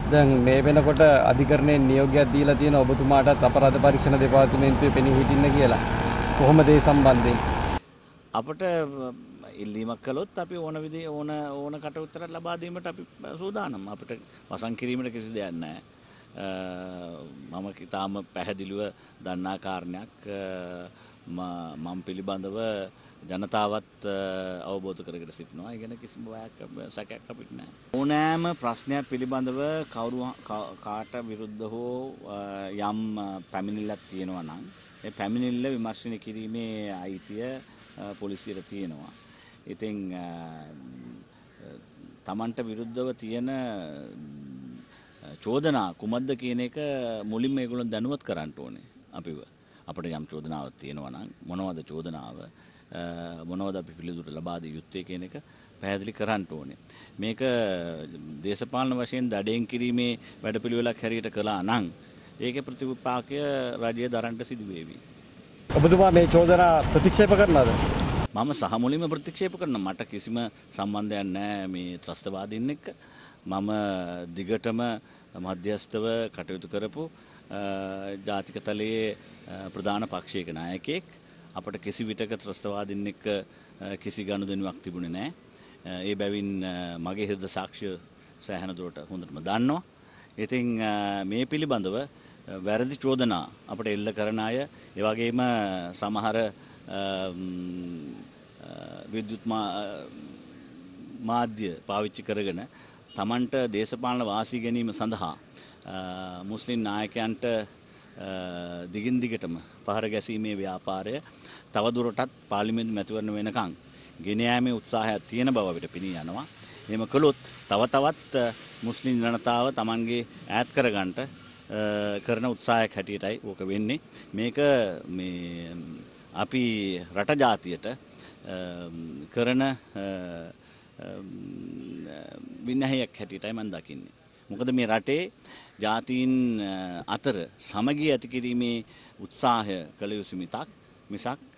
දැන් මේ වෙනකොට අධිකරණයේ නියෝගයක් දීලා තියෙන ඔබතුමාටත් අපරාධ පරීක්ෂණ දෙපාර්තමේන්තුවේ පෙනී හිටින්න කියලා. කොහොමද ඒ සම්බන්ධයෙන්? අපට ඉල්ලීමක් කළොත් අපි ඕන කටයුත්තක් ලබා දීමට අපි සූදානම්. අපිට වසන් කිරීමට කිසි දෙයක් නැහැ. මම ඊටාම පැහැදිලිව දන්නා කාරණයක් මම පිළිබඳව ජනතාවත් අවබෝධ කරගෙන සිටිනවා. ඒ ගැන කිසිම සැකයක් අපිට නැහැ. ඕනෑම ප්‍රශ්නයක් පිළිබඳව කාට විරුද්ධ හෝ යම් පැමිණිල්ලක් තියෙනවා නම් ඒ පැමිණිල්ල විමර්ශනය කිරීමේ අයිතිය පොලිසියට තියෙනවා. ඉතින් තමන්ට විරුද්ධව තියෙන චෝදනා කුමක්ද කියන එක මුලින්ම ඒගොල්ලන් දැනුවත් කරන්න ඕනේ. අපිට යම් චෝදනාවක් තියෙනවා නම් මොනවද චෝදනාව? මොනවද අපි පිළිතුරු ලබා දිය යුත්තේ කියන එක පැහැදිලි කරන්න ඕනේ. මේක දේශපාලන වශයෙන් දඩයෙන් කිරීමේ වැඩපිළිවෙලක් හැටියට කළා නම් ඒකේ ප්‍රතිවිපාකය රජය දරන්න සිදු වේවි. ඔබතුමා මේ චෝදනා ප්‍රතික්ෂේප කරනවද? මම සහ මුලින්ම ප්‍රතික්ෂේප කරනවා. මට කිසිම සම්බන්ධයක් නැහැ මේ ත්‍රස්තවාදීන් එක්ක. මම දිගටම මධ්‍යස්ථව කටයුතු කරපු ජාතික තලයේ ප්‍රධාන පක්ෂයක නායකයෙක්. අපට කිසි විටක ත්‍රස්තවාදීන් එක්ක කිසි ගනුදෙනුවක් තිබුණේ නැහැ. ඒ බැවින් මගේ හෘද සාක්ෂිය සෑහෙන දුරට හොඳටම දන්නවා. ඉතින් මේ පිළිබඳව වැරදි චෝදනා අපට එල්ල කරන අය, ඒ වගේම සමහර විද්‍යුත් මාධ්‍ය පාවිච්චි කරගෙන තමන්ට දේශපාලන වාසී ගැනීම සඳහා මුස්ලිම් නායකයන්ට දිගින් දිගටම පහර ගැසීමේ ව්‍යාපාරය තවදුරටත් පාර්ලිමේන්තු මැතිවරණ වෙනකන් ගෙන යාමේ උත්සාහයක් තියෙන බව අපිට පෙනී යනවා. එහෙම කළොත් තවත් මුස්ලිම් ජනතාව තමන්ගේ ඈත් කරගන්නට කරන උත්සාහයක් හැටියටයි ඕක වෙන්නේ. මේක අපි රට ජාතියට කරන විනහයක් හැටියටයි මම දකින්නේ. මොකද මේ රටේ ජාතීන් අතර සමගිය ඇති කිරීමේ උත්සාහය කළ යුතු මිසක්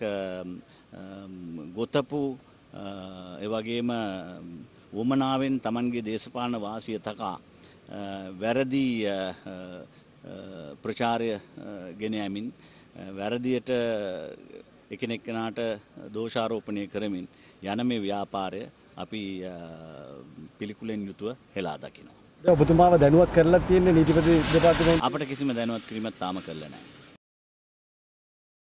ගොතපු ඒ වගේම වමනාවෙන් Tamanගේ දේශපාලන වාසිය තකා වැරදි ප්‍රචාරය ගෙන යමින් වැරදියට එකිනෙකනාට දෝෂාරෝපණය කරමින් යන මේ ව්‍යාපාරය අපි පිළිකුලෙන් යුතුව හෙලා දකිනවා. ඔබතුමාව දැනුවත් කරලා තියෙන නීතිපති දෙපාර්තමේන්තුව අපිට කිසිම දැනුවත් කිරීමක් තාම කළා නැහැ.